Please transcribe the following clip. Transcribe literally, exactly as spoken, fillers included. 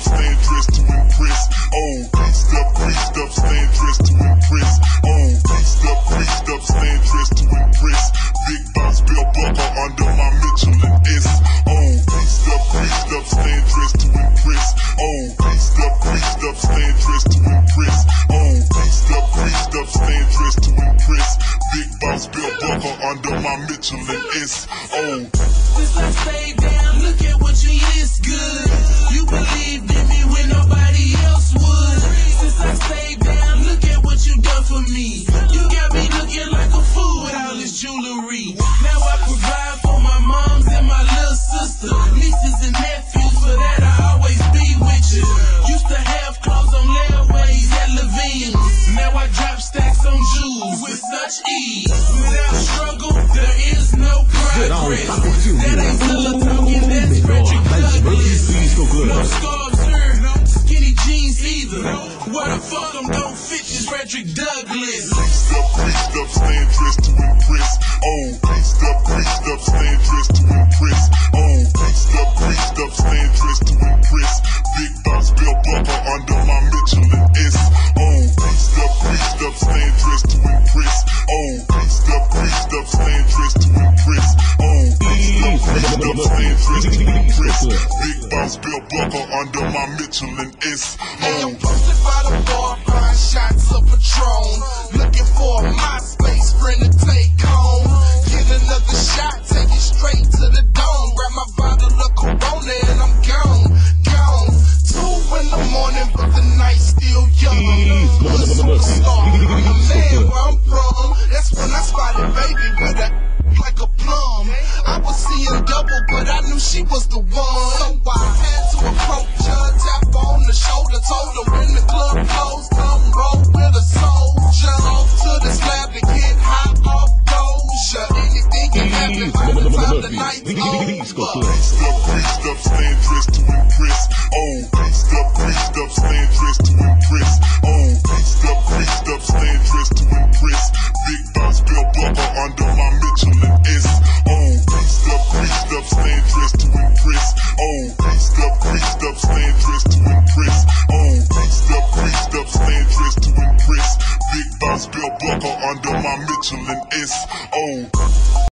stand dressed to impress. Oh, creased up, creased up, stand dressed to impress. Oh, creased up, creased up, stand dressed to impress. Big box belt buckle under my Michelin S. Oh, creased up, creased up, stand dressed to impress. Oh, creased up, creased up, stand dressed to impress. Oh, creased up, creased up, stand dressed to impress. Big box belt buckle under my Michelin S. Oh, since I stayed down, look at what you is good. You believed in me when nobody else would. Since I stayed down, look at what you done for me. You got me looking like a fool with all this jewelry. Now I provide for my moms and my little sister, nieces and nephews. For that I always be with you. Used to have clothes on layaways at Levine's. Now I drop stacks on jewels with such ease. Without struggle, there is no progress. That ain't Zilla talking, that's Frederick Douglass. No scarves here, no skinny jeans either. What the fuck them don't fit is Frederick Douglass. creased up, creased up, stand dressed to impress. Oh, creased up, creased up, stand dressed to impress. Oh, creased up, creased up, stand dressed to impress. Big box belt buckle under my Michelin S. Oh, creased up, creased up, stand dressed to impress. Oh, creased up, creased up, stand dressed to impress. Oh, creased up, creased up, stand dressed to impress. Big box belt buckle under my Michelin S. Now I'm Oh, posted by the bar, buying shots of Patron. Looking for a MySpace friend to take home. Get another shot, take it straight to the dome. Grab my bottle of Corona and I'm gone, gone. Two in the morning, but the night's still young. I'm a superstar, I'm the man where I'm from. That's when I spotted baby with a like a plum. I was seeing double, but I knew she was the one. So I had to approach her, tap on the shoulder, told her when the club closed, come roll with a soldier. Off to the slab to get high off doja. Anything can happen by the time the night's over. creased up, creased up, stand dressed to impress. Oh, creased up, creased up, stand dressed to impress. Oh, creased up, creased up, stand dressed to impress. Big box belt buckle under my Michelin S. Oh, creased up, creased up, stand dressed to impress. Oh, creased up, creased up, stand dressed to impress. Oh, creased up, creased up, stand dressed to impress. Big box belt buckle under my Michelin S. Oh.